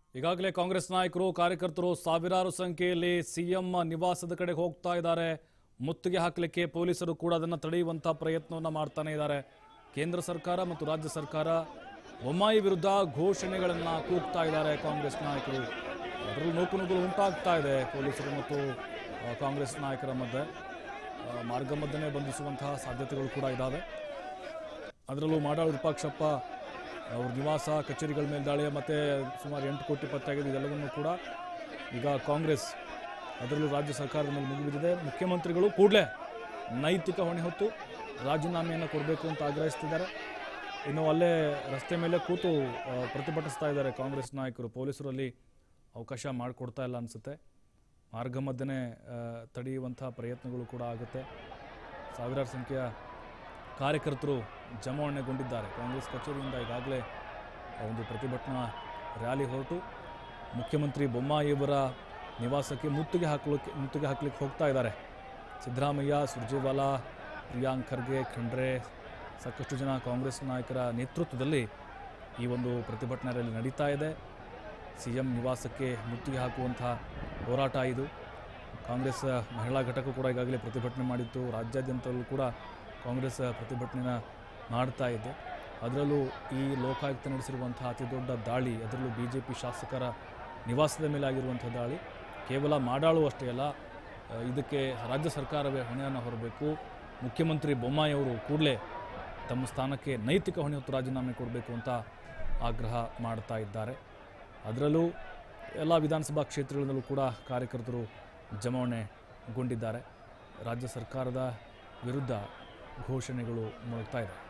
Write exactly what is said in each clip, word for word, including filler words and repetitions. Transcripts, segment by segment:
ಈಗಾಗಲೇ ಕಾಂಗ್ರೆಸ್ ನಾಯಕರು ಕಾರ್ಯಕರ್ತರು ಸಾವಿರಾರು ಸಂಖ್ಯೆಯಲ್ಲಿ ಸಿಎಂ ನಿವಾಸದ ಕಡೆ ಹೋಗ್ತಾ ಇದ್ದಾರೆ. ಮುತ್ತಿಗೆ ಹಾಕಲಿಕ್ಕೆ ಪೊಲೀಸರು ಕೂಡ ಅದನ್ನು ತಡೆಯುವಂತ ಪ್ರಯತ್ನವನ್ನು ಮಾಡ್ತಾನೆ ಇದ್ದಾರೆ. ಕೇಂದ್ರ ಸರ್ಕಾರ ಮತ್ತು ರಾಜ್ಯ ಸರ್ಕಾರ ಬೊಮ್ಮಾಯಿ ವಿರುದ್ಧ ಘೋಷಣೆಗಳನ್ನು ಕೂಗ್ತಾ ಇದ್ದಾರೆ ಕಾಂಗ್ರೆಸ್ ನಾಯಕರು. ಅದರಲ್ಲೂ ನೂಕುನುಗ್ಗಲು ಉಂಟಾಗ್ತಾ ಇದೆ ಪೊಲೀಸರು ಮತ್ತು ಕಾಂಗ್ರೆಸ್ ನಾಯಕರ ಮಧ್ಯೆ. ಮಾರ್ಗ ಮಧ್ಯೆ ಬಂಧಿಸುವಂತಹ ಸಾಧ್ಯತೆಗಳು ಕೂಡ ಇದ್ದಾವೆ. ಅದರಲ್ಲೂ ಮಾಡಾಳು ವಿರೂಪಾಕ್ಷಪ್ಪ ಅವ್ರ ನಿವಾಸ ಕಚೇರಿಗಳ ಮೇಲೆ ದಾಳಿ ಮತ್ತು ಸುಮಾರು ಎಂಟು ಕೋಟಿ ಪತ್ತಾಗಿದೆ. ಇದೆಲ್ಲವನ್ನೂ ಕೂಡ ಈಗ ಕಾಂಗ್ರೆಸ್ ಅದರಲ್ಲೂ ರಾಜ್ಯ ಸರ್ಕಾರದ ಮೇಲೆ ಮುಗಿಬಿದ್ದಿದೆ. ಮುಖ್ಯಮಂತ್ರಿಗಳು ಕೂಡಲೇ ನೈತಿಕ ಹೊಣೆ ಹೊತ್ತು ರಾಜೀನಾಮೆಯನ್ನು ಕೊಡಬೇಕು ಅಂತ ಆಗ್ರಹಿಸ್ತಿದ್ದಾರೆ. ಇನ್ನು ಅಲ್ಲೇ ರಸ್ತೆ ಮೇಲೆ ಕೂತು ಪ್ರತಿಭಟಿಸ್ತಾ ಇದ್ದಾರೆ ಕಾಂಗ್ರೆಸ್ ನಾಯಕರು. ಪೊಲೀಸರಲ್ಲಿ ಅವಕಾಶ ಮಾಡಿಕೊಡ್ತಾ ಇಲ್ಲ ಅನಿಸುತ್ತೆ. ಮಾರ್ಗ ಮಧ್ಯೆ ತಡೆಯುವಂಥ ಪ್ರಯತ್ನಗಳು ಕೂಡ ಆಗುತ್ತೆ. ಸಾವಿರಾರು ಸಂಖ್ಯೆಯ ಕಾರ್ಯಕರ್ತರು ಜಮಾವಣೆಗೊಂಡಿದ್ದಾರೆ. ಕಾಂಗ್ರೆಸ್ ಕಚೇರಿಯಿಂದ ಈಗಾಗಲೇ ಒಂದು ಪ್ರತಿಭಟನಾ ರ್ಯಾಲಿ ಹೊರಟು ಮುಖ್ಯಮಂತ್ರಿ ಬೊಮ್ಮಾಯಿಯವರ ನಿವಾಸಕ್ಕೆ ಮುತ್ತಿಗೆ ಹಾಕಲಿಕ್ಕೆ ಮುತ್ತಿಗೆ ಹಾಕಲಿಕ್ಕೆ ಹೋಗ್ತಾ ಇದ್ದಾರೆ. ಸಿದ್ದರಾಮಯ್ಯ, ಸುರ್ಜೇವಾಲಾ, ಪ್ರಿಯಾಂಕ್ ಖರ್ಗೆ, ಖಂಡ್ರೆ ಸಾಕಷ್ಟು ಜನ ಕಾಂಗ್ರೆಸ್ ನಾಯಕರ ನೇತೃತ್ವದಲ್ಲಿ ಈ ಒಂದು ಪ್ರತಿಭಟನಾ ರ್ಯಾಲಿ ನಡೀತಾ ಇದೆ. ಸಿ ಎಂ ನಿವಾಸಕ್ಕೆ ಮುತ್ತಿಗೆ ಹಾಕುವಂಥ ಹೋರಾಟ ಇದು. ಕಾಂಗ್ರೆಸ್ ಮಹಿಳಾ ಘಟಕ ಕೂಡ ಈಗಾಗಲೇ ಪ್ರತಿಭಟನೆ ಮಾಡಿತ್ತು. ರಾಜ್ಯಾದ್ಯಂತಲೂ ಕೂಡ ಕಾಂಗ್ರೆಸ್ ಪ್ರತಿಭಟನೆನ ಮಾಡ್ತಾ ಇದೆ. ಅದರಲ್ಲೂ ಈ ಲೋಕಾಯುಕ್ತ ನಡೆಸಿರುವಂಥ ಅತಿ ದೊಡ್ಡ ದಾಳಿ, ಅದರಲ್ಲೂ ಬಿ ಜೆ ಪಿ ಶಾಸಕರ ನಿವಾಸದ ಮೇಲೆ ಆಗಿರುವಂಥ ದಾಳಿ ಕೇವಲ ಮಾಡಾಳು ಅಷ್ಟೇ ಅಲ್ಲ, ಇದಕ್ಕೆ ರಾಜ್ಯ ಸರ್ಕಾರವೇ ಹೊಣೆಯನ್ನು ಹೊರಬೇಕು. ಮುಖ್ಯಮಂತ್ರಿ ಬೊಮ್ಮಾಯಿ ಅವರು ಕೂಡಲೇ ತಮ್ಮ ಸ್ಥಾನಕ್ಕೆ ನೈತಿಕ ಹೊಣೆ ಹೊತ್ತು ರಾಜೀನಾಮೆ ಕೊಡಬೇಕು ಅಂತ ಆಗ್ರಹ ಮಾಡ್ತಾ ಇದ್ದಾರೆ. ಅದರಲ್ಲೂ ಎಲ್ಲ ವಿಧಾನಸಭಾ ಕ್ಷೇತ್ರಗಳಲ್ಲೂ ಕೂಡ ಕಾರ್ಯಕರ್ತರು ಜಮಾವಣೆಗೊಂಡಿದ್ದಾರೆ. ರಾಜ್ಯ ಸರ್ಕಾರದ ವಿರುದ್ಧ ಘೋಷಣೆಗಳು ಮೊಳಗ್ತಾ ಇದೆ.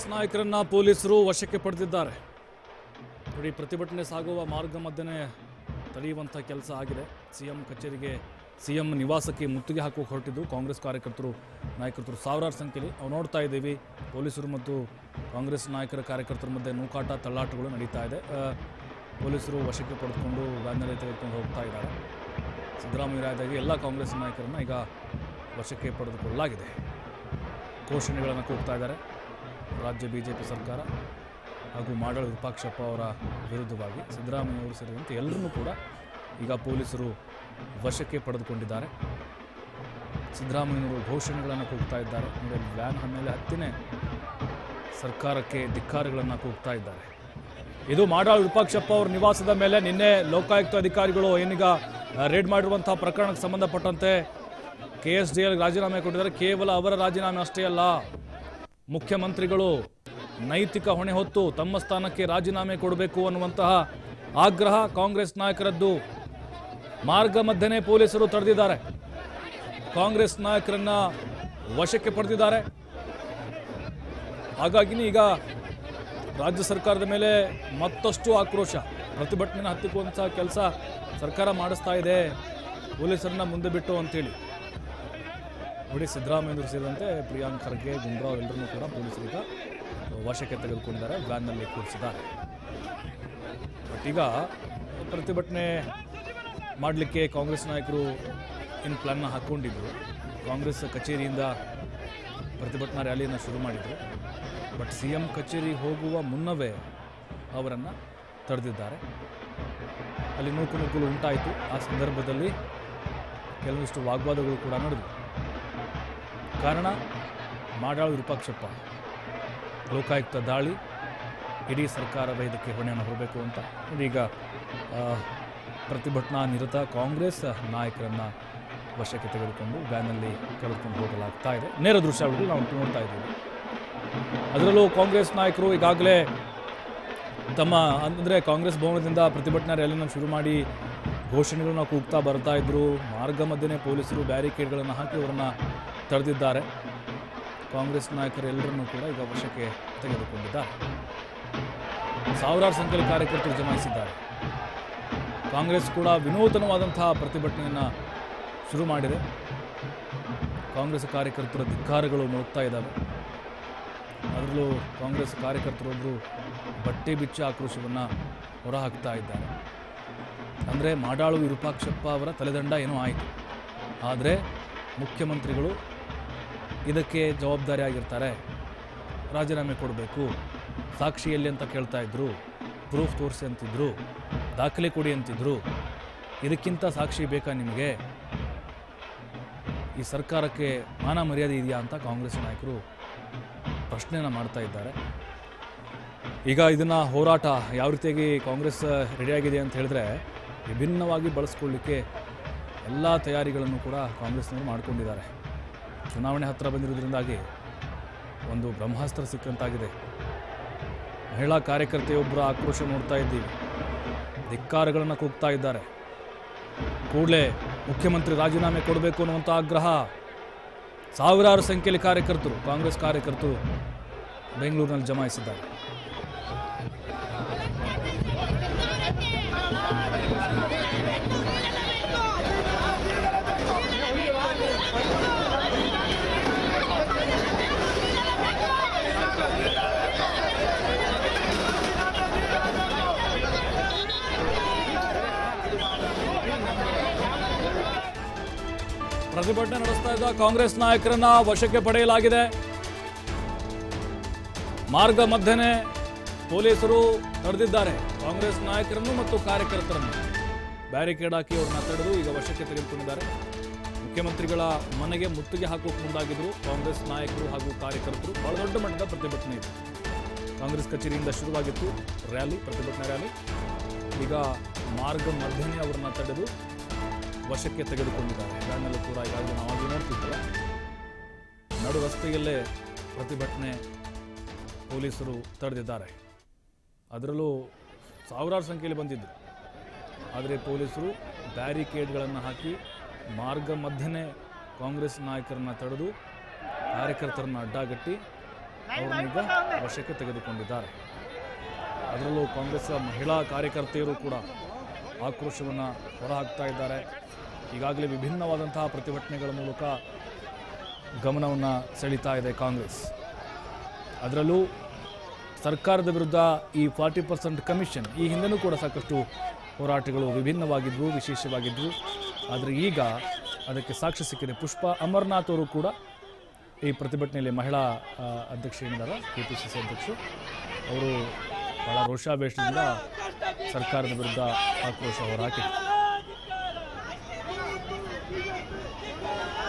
ನಾಯಕರನ್ನ ಪೊಲೀಸರು ವಶಕ್ಕೆ ಪಡೆದಿದ್ದಾರೆ. ನೋಡಿ, ಪ್ರತಿಭಟನೆ ಸಾಗುವ ಮಾರ್ಗ ಮಧ್ಯೆ ತಡೆಯುವಂಥ ಕೆಲಸ ಆಗಿದೆ. ಸಿಎಂ ಕಚೇರಿಗೆ, ಸಿಎಂ ನಿವಾಸಕ್ಕೆ ಮುತ್ತಿಗೆ ಹಾಕುವ ಹೊರಟಿದ್ದು ಕಾಂಗ್ರೆಸ್ ಕಾರ್ಯಕರ್ತರು, ನಾಯಕರು ಸಾವಿರಾರು ಸಂಖ್ಯೆಯಲ್ಲಿ ನಾವು ನೋಡ್ತಾ ಇದ್ದೀವಿ. ಪೊಲೀಸರು ಮತ್ತು ಕಾಂಗ್ರೆಸ್ ನಾಯಕರ ಕಾರ್ಯಕರ್ತರ ಮಧ್ಯೆ ನೂಕಾಟ ತಳ್ಳಾಟಗಳು ನಡೀತಾ ಇದೆ. ಪೊಲೀಸರು ವಶಕ್ಕೆ ಪಡೆದುಕೊಂಡು ವ್ಯಾನ್ನಲ್ಲಿ ತೆಗೆದುಕೊಂಡು ಹೋಗ್ತಾ ಇದ್ದಾರೆ. ಸಿದ್ದರಾಮಯ್ಯರಾದಾಗಿ ಎಲ್ಲ ಕಾಂಗ್ರೆಸ್ ನಾಯಕರನ್ನು ಈಗ ವಶಕ್ಕೆ ಪಡೆದುಕೊಳ್ಳಲಾಗಿದೆ. ಘೋಷಣೆಗಳನ್ನು ಕೂಗ್ತಾ ಇದ್ದಾರೆ ರಾಜ್ಯ ಬಿ ಜೆ ಪಿ ಸರ್ಕಾರ ಹಾಗೂ ಮಾಡಾಳು ವಿರೂಪಾಕ್ಷಪ್ಪ ಅವರ ವಿರುದ್ಧವಾಗಿ. ಸಿದ್ದರಾಮಯ್ಯ ಅವರು ಸೇರಿದಂತೆ ಎಲ್ಲರನ್ನೂ ಕೂಡ ಈಗ ಪೊಲೀಸರು ವಶಕ್ಕೆ ಪಡೆದುಕೊಂಡಿದ್ದಾರೆ. ಸಿದ್ದರಾಮಯ್ಯನವರು ಘೋಷಣೆಗಳನ್ನು ಕೂಗ್ತಾ ಇದ್ದಾರೆ. ನೋಡಿ, ವ್ಯಾನ್ ಮೇಲೆ ಹತ್ತಿನೇ ಸರ್ಕಾರಕ್ಕೆ ಧಿಕ್ಕಾರಗಳನ್ನು ಕೂಗ್ತಾ ಇದ್ದಾರೆ. ಇದು ಮಾಡಾಳು ವಿರೂಪಾಕ್ಷಪ್ಪ ಅವರ ನಿವಾಸದ ಮೇಲೆ ನಿನ್ನೆ ಲೋಕಾಯುಕ್ತ ಅಧಿಕಾರಿಗಳು ಏನೀಗ ರೇಡ್ ಮಾಡಿರುವಂತಹ ಪ್ರಕರಣಕ್ಕೆ ಸಂಬಂಧಪಟ್ಟಂತೆ ಕೆ ಎಸ್ ಡಿ ಎಲ್ ರಾಜೀನಾಮೆ ಕೊಟ್ಟಿದ್ದಾರೆ. ಕೇವಲ ಅವರ ರಾಜೀನಾಮೆ ಅಷ್ಟೇ ಅಲ್ಲ, ಮುಖ್ಯಮಂತ್ರಿಗಳು ನೈತಿಕ ಹೊಣೆ ಹೊತ್ತು ತಮ್ಮ ಸ್ಥಾನಕ್ಕೆ ರಾಜೀನಾಮೆ ಕೊಡಬೇಕು ಅನ್ನುವಂತಹ ಆಗ್ರಹ ಕಾಂಗ್ರೆಸ್ ನಾಯಕರದ್ದು. ಮಾರ್ಗ ಮಧ್ಯೆ ಪೊಲೀಸರು ತಡೆದಿದ್ದಾರೆ. ಕಾಂಗ್ರೆಸ್ ನಾಯಕರನ್ನ ವಶಕ್ಕೆ ಪಡೆದಿದ್ದಾರೆ. ಹಾಗಾಗಿ ಈಗ ರಾಜ್ಯ ಸರ್ಕಾರದ ಮೇಲೆ ಮತ್ತಷ್ಟು ಆಕ್ರೋಶ, ಪ್ರತಿಭಟನೆ ಹತ್ತಿಕ್ಕುವಂತಹ ಕೆಲಸ ಸರ್ಕಾರ ಮಾಡಿಸ್ತಾ ಇದೆ, ಪೊಲೀಸರನ್ನ ಮುಂದೆ ಬಿಟ್ಟು ಅಂತೇಳಿ. ನೋಡಿ, ಸಿದ್ದರಾಮಯ್ಯರು ಸೇರಿದಂತೆ ಪ್ರಿಯಾಂಕ್ ಖರ್ಗೆ, ಗುಂಡ್ರಾವ್ ಎಲ್ಲರನ್ನೂ ಕೂಡ ಪೊಲೀಸರೀಗ ವಶಕ್ಕೆ ತೆಗೆದುಕೊಂಡಿದ್ದಾರೆ, ವ್ಯಾನ್ನಲ್ಲಿ ಕೂರಿಸಿದ್ದಾರೆ. ಬಟ್ ಈಗ ಪ್ರತಿಭಟನೆ ಮಾಡಲಿಕ್ಕೆ ಕಾಂಗ್ರೆಸ್ ನಾಯಕರು ಏನು ಪ್ಲಾನ್ನ ಹಾಕ್ಕೊಂಡಿದ್ರು. ಕಾಂಗ್ರೆಸ್ ಕಚೇರಿಯಿಂದ ಪ್ರತಿಭಟನಾ ರ್ಯಾಲಿಯನ್ನು ಶುರು ಮಾಡಿದರು. ಬಟ್ ಸಿ ಎಂ ಕಚೇರಿ ಹೋಗುವ ಮುನ್ನವೇ ಅವರನ್ನು ತಡೆದಿದ್ದಾರೆ. ಅಲ್ಲಿ ನೂಕು ನುಗ್ಗಲು ಉಂಟಾಯಿತು. ಆ ಸಂದರ್ಭದಲ್ಲಿ ಕೆಲವೊಂದಿಷ್ಟು ವಾಗ್ವಾದಗಳು ಕೂಡ ನಡೆದವು. ಕಾರಣ ಮಾಡಾಳು ವಿರೂಪಾಕ್ಷಪ್ಪ, ಲೋಕಾಯುಕ್ತ ದಾಳಿ, ಇಡೀ ಸರ್ಕಾರದ ಇದಕ್ಕೆ ಹೊಣೆಯನ್ನು ಹೊರಬೇಕು ಅಂತ. ಈಗ ಪ್ರತಿಭಟನಾ ನಿರತ ಕಾಂಗ್ರೆಸ್ ನಾಯಕರನ್ನು ವಶಕ್ಕೆ ತೆಗೆದುಕೊಂಡು ವ್ಯಾನಲ್ಲಿ ಕರೆದುಕೊಂಡು ಹೋಗಲಾಗ್ತಾ ಇದೆ. ನೇರ ದೃಶ್ಯಾವಳಿಗಳು ನಾವು ನೋಡ್ತಾ ಇದ್ದೀವಿ. ಅದರಲ್ಲೂ ಕಾಂಗ್ರೆಸ್ ನಾಯಕರು ಈಗಾಗಲೇ ತಮ್ಮ ಅಂದರೆ ಕಾಂಗ್ರೆಸ್ ಭವನದಿಂದ ಪ್ರತಿಭಟನಾ ರ್ಯಾಲಿಯನ್ನು ಶುರು ಮಾಡಿ ಘೋಷಣೆಗಳನ್ನ ಕೂಗ್ತಾ ಬರ್ತಾ ಇದ್ದರು. ಮಾರ್ಗ ಮಧ್ಯೆ ಪೊಲೀಸರು ಬ್ಯಾರಿಕೇಡ್ಗಳನ್ನು ಹಾಕಿ ಅವರನ್ನು ತಡೆದಿದ್ದಾರೆ. ಕಾಂಗ್ರೆಸ್ ನಾಯಕರೆಲ್ಲರನ್ನೂ ಕೂಡ ಈಗ ವಶಕ್ಕೆ ತೆಗೆದುಕೊಂಡಿದ್ದಾರೆ. ಸಾವಿರಾರು ಸಂಖ್ಯೆಯಲ್ಲಿ ಕಾರ್ಯಕರ್ತರು ಜಮಾಯಿಸಿದ್ದಾರೆ. ಕಾಂಗ್ರೆಸ್ ಕೂಡ ವಿನೂತನವಾದಂತಹ ಪ್ರತಿಭಟನೆಯನ್ನು ಶುರು ಮಾಡಿದೆ. ಕಾಂಗ್ರೆಸ್ ಕಾರ್ಯಕರ್ತರ ಧಿಕ್ಕಾರಗಳು ಮುಳುಗ್ತಾ ಇದ್ದಾವೆ. ಅದರಲ್ಲೂ ಕಾಂಗ್ರೆಸ್ ಕಾರ್ಯಕರ್ತರೊಬ್ಬರು ಬಟ್ಟೆ ಬಿಚ್ಚಿ ಆಕ್ರೋಶವನ್ನು ಹೊರಹಾಕ್ತಾ ಇದ್ದಾರೆ. ಅಂದರೆ ಮಾಡಾಳು ವಿರೂಪಾಕ್ಷಪ್ಪ ಅವರ ತಲೆದಂಡ ಏನೋ ಆಯಿತು, ಆದರೆ ಮುಖ್ಯಮಂತ್ರಿಗಳು ಇದಕ್ಕೆ ಜವಾಬ್ದಾರಿಯಾಗಿರ್ತಾರೆ, ರಾಜೀನಾಮೆ ಕೊಡಬೇಕು, ಸಾಕ್ಷಿಯಲ್ಲಿ ಅಂತ ಕೇಳ್ತಾ ಇದ್ರು, ಪ್ರೂಫ್ ತೋರಿಸಿ ಅಂತಿದ್ರು, ದಾಖಲೆ ಕೊಡಿ ಅಂತಿದ್ರು. ಇದಕ್ಕಿಂತ ಸಾಕ್ಷಿ ಬೇಕಾ ನಿಮಗೆ? ಈ ಸರ್ಕಾರಕ್ಕೆ ಮಾನ ಮರ್ಯಾದೆ ಇದೆಯಾ ಅಂತ ಕಾಂಗ್ರೆಸ್ ನಾಯಕರು ಪ್ರಶ್ನೆಯನ್ನು ಮಾಡ್ತಾ ಇದ್ದಾರೆ. ಈಗ ಇದನ್ನು ಹೋರಾಟ ಯಾವ ರೀತಿಯಾಗಿ ಕಾಂಗ್ರೆಸ್ ರೆಡಿಯಾಗಿದೆ ಅಂತ ಹೇಳಿದ್ರೆ, ವಿಭಿನ್ನವಾಗಿ ಬಳಸ್ಕೊಳ್ಳಿಕ್ಕೆ ಎಲ್ಲ ತಯಾರಿಗಳನ್ನು ಕೂಡ ಕಾಂಗ್ರೆಸ್ನವರು ಮಾಡಿಕೊಂಡಿದ್ದಾರೆ. ಚುನಾವಣೆ ಹತ್ತಿರ ಬಂದಿರೋದ್ರಿಂದಾಗಿ ಒಂದು ಬ್ರಹ್ಮಾಸ್ತ್ರ ಸಿಕ್ಕಂತಾಗಿದೆ. ಮಹಿಳಾ ಕಾರ್ಯಕರ್ತೆಯೊಬ್ಬರ ಆಕ್ರೋಶ ನೋಡ್ತಾ ಇದ್ದೀವಿ. ಧಿಕ್ಕಾರಗಳನ್ನು ಕೂಗ್ತಾ ಇದ್ದಾರೆ. ಕೂಡಲೇ ಮುಖ್ಯಮಂತ್ರಿ ರಾಜೀನಾಮೆ ಕೊಡಬೇಕು ಅನ್ನುವಂಥ ಆಗ್ರಹ. ಸಾವಿರಾರು ಸಂಖ್ಯೆಯಲ್ಲಿ ಕಾರ್ಯಕರ್ತರು, ಕಾಂಗ್ರೆಸ್ ಕಾರ್ಯಕರ್ತರು ಬೆಂಗಳೂರಿನಲ್ಲಿ ಜಮಾಯಿಸಿದ್ದಾರೆ. ಪ್ರತಿಭಟನೆ ನಡೆಸ್ತಾ ಇದ್ದ ಕಾಂಗ್ರೆಸ್ ನಾಯಕರನ್ನ ವಶಕ್ಕೆ ಪಡೆಯಲಾಗಿದೆ. ಮಾರ್ಗ ಮಧ್ಯೆ ಪೊಲೀಸರು ತಡೆದಿದ್ದಾರೆ ಕಾಂಗ್ರೆಸ್ ನಾಯಕರನ್ನು ಮತ್ತು ಕಾರ್ಯಕರ್ತರನ್ನು. ಬ್ಯಾರಿಕೇಡ್ ಹಾಕಿ ಅವ್ರನ್ನ ತಡೆದು ಈಗ ವಶಕ್ಕೆ ತೆಗೆದುಕೊಂಡಿದ್ದಾರೆ. ಮುಖ್ಯಮಂತ್ರಿಗಳ ಮನೆಗೆ ಮುತ್ತಿಗೆ ಹಾಕೋಕೆ ಮುಂದಾಗಿದ್ರು ಕಾಂಗ್ರೆಸ್ ನಾಯಕರು ಹಾಗೂ ಕಾರ್ಯಕರ್ತರು. ಬಹಳ ದೊಡ್ಡ ಮಟ್ಟದ ಪ್ರತಿಭಟನೆ ಇದೆ. ಕಾಂಗ್ರೆಸ್ ಕಚೇರಿಯಿಂದ ಶುರುವಾಗಿತ್ತು ರ್ಯಾಲಿ, ಪ್ರತಿಭಟನಾ ರ್ಯಾಲಿ. ಈಗ ಮಾರ್ಗ ಮಧ್ಯೆ ಅವರನ್ನ ತಡೆದು ವಶಕ್ಕೆ ತೆಗೆದುಕೊಂಡಿದ್ದಾರೆ. ವ್ಯಾನ್ನಲ್ಲೂ ಕೂಡ ಈಗಾಗಲೇ ನಾವಾಗಿ ನೋಡ್ತಿದ್ದೇವೆ. ನಡು ರಸ್ತೆಯಲ್ಲೇ ಪ್ರತಿಭಟನೆ ಪೊಲೀಸರು ತಡೆದಿದ್ದಾರೆ. ಅದರಲ್ಲೂ ಸಾವಿರಾರು ಸಂಖ್ಯೆಯಲ್ಲಿ ಬಂದಿದ್ದರು. ಆದರೆ ಪೊಲೀಸರು ಬ್ಯಾರಿಕೇಡ್ಗಳನ್ನು ಹಾಕಿ ಮಾರ್ಗ ಮಧ್ಯೆ ಕಾಂಗ್ರೆಸ್ ನಾಯಕರನ್ನು ತಡೆದು ಕಾರ್ಯಕರ್ತರನ್ನು ಅಡ್ಡಗಟ್ಟಿ ಅವರನ್ನೀಗ ವಶಕ್ಕೆ ತೆಗೆದುಕೊಂಡಿದ್ದಾರೆ. ಅದರಲ್ಲೂ ಕಾಂಗ್ರೆಸ್ ಮಹಿಳಾ ಕಾರ್ಯಕರ್ತೆಯರು ಕೂಡ ಆಕ್ರೋಶವನ್ನು ಹೊರಹಾಕ್ತಾ ಇದ್ದಾರೆ. ಈಗಾಗಲೇ ವಿಭಿನ್ನವಾದಂತಹ ಪ್ರತಿಭಟನೆಗಳ ಮೂಲಕ ಗಮನವನ್ನು ಸೆಳೀತಾ ಇದೆ ಕಾಂಗ್ರೆಸ್. ಅದರಲ್ಲೂ ಸರ್ಕಾರದ ವಿರುದ್ಧ ಈ ಫಾರ್ಟಿ ಪರ್ಸೆಂಟ್ ಕಮಿಷನ್ ಈ ಹಿಂದೆನೂ ಕೂಡ ಸಾಕಷ್ಟು ಹೋರಾಟಗಳು ವಿಭಿನ್ನವಾಗಿದ್ವು, ವಿಶೇಷವಾಗಿದ್ವು. ಆದರೆ ಈಗ ಅದಕ್ಕೆ ಸಾಕ್ಷಿ ಸಿಕ್ಕಿದೆ. ಪುಷ್ಪಾ ಅಮರನಾಥ್ ಅವರು ಕೂಡ ಈ ಪ್ರತಿಭಟನೆಯಲ್ಲಿ ಮಹಿಳಾ ಅಧ್ಯಕ್ಷ ಏನಿದ್ದಾರೆ ಕೆ ಪಿ ಸಿ ಸಿ ಅಧ್ಯಕ್ಷರು ಅವರು ಬಹಳ ರೋಷಾವೇಶದಿಂದ ಸರ್ಕಾರದ ವಿರುದ್ಧ ಆಕ್ರೋಶ ಹೊರಹಾಕಿದರು.